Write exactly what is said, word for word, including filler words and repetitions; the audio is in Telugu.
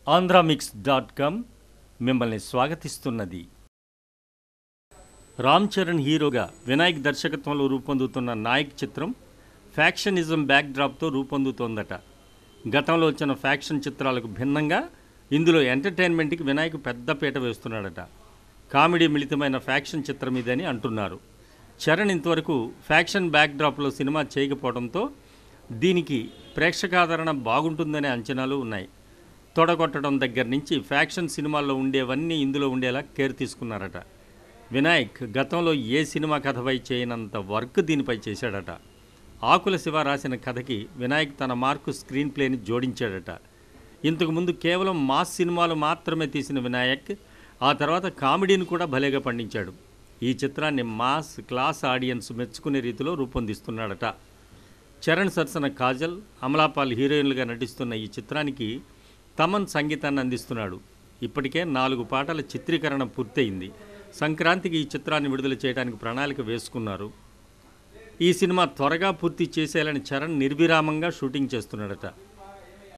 ఆంధ్రామిక్స్ డాట్ కామ్ మిమ్మల్ని స్వాగతిస్తున్నది. రామ్ చరణ్ హీరోగా వినాయక్ దర్శకత్వంలో రూపొందుతున్న నాయక్ చిత్రం ఫ్యాక్షనిజం బ్యాక్డ్రాప్తో రూపొందుతోందట. గతంలో వచ్చిన ఫ్యాక్షన్ చిత్రాలకు భిన్నంగా ఇందులో ఎంటర్టైన్మెంట్కి వినాయక్ పెద్దపీట వేస్తున్నాడట. కామెడీ మిళితమైన ఫ్యాక్షన్ చిత్రం ఇదని అంటున్నారు. చరణ్ ఇంతవరకు ఫ్యాక్షన్ బ్యాక్డ్రాప్లో సినిమా చేయకపోవడంతో దీనికి ప్రేక్షకాదరణ బాగుంటుందనే అంచనాలు ఉన్నాయి. తొడగొట్టడం దగ్గర నుంచి ఫ్యాక్షన్ సినిమాల్లో ఉండేవన్నీ ఇందులో ఉండేలా కేర్ తీసుకున్నారట. వినాయక్ గతంలో ఏ సినిమా కథపై చేయనంత వర్క్ దీనిపై చేశాడట. ఆకుల శివ రాసిన కథకి వినాయక్ తన మార్కు స్క్రీన్ ప్లేని జోడించాడట. ఇంతకుముందు కేవలం మాస్ సినిమాలు మాత్రమే తీసిన వినాయక్ ఆ తర్వాత కామెడీని కూడా భలేగా పండించాడు. ఈ చిత్రాన్ని మాస్ క్లాస్ ఆడియన్స్ మెచ్చుకునే రీతిలో రూపొందిస్తున్నాడట. చరణ్ సరసన కాజల్, అమలాపాల్ హీరోయిన్లుగా నటిస్తున్న ఈ చిత్రానికి తమన్ సంగీతాన్ని అందిస్తున్నాడు. ఇప్పటికే నాలుగు పాటల చిత్రీకరణ పూర్తయింది. సంక్రాంతికి ఈ చిత్రాన్ని విడుదల చేయడానికి ప్రణాళిక వేసుకున్నారు. ఈ సినిమా త్వరగా పూర్తి చేసేయాలని చరణ్ నిర్విరామంగా షూటింగ్ చేస్తున్నాడట.